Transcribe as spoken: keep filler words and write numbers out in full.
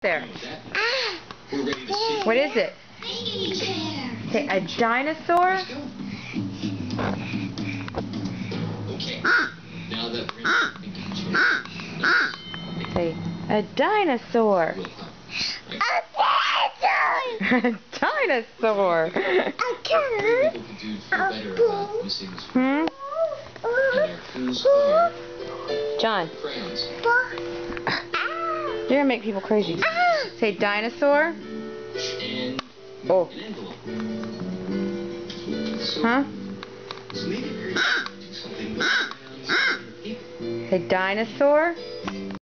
there? What is it? Say a dinosaur? Okay. Now that we're Say a dinosaur. A dinosaur. Hmm? John. You're gonna make people crazy. Say dinosaur. Oh. Huh? Say dinosaur.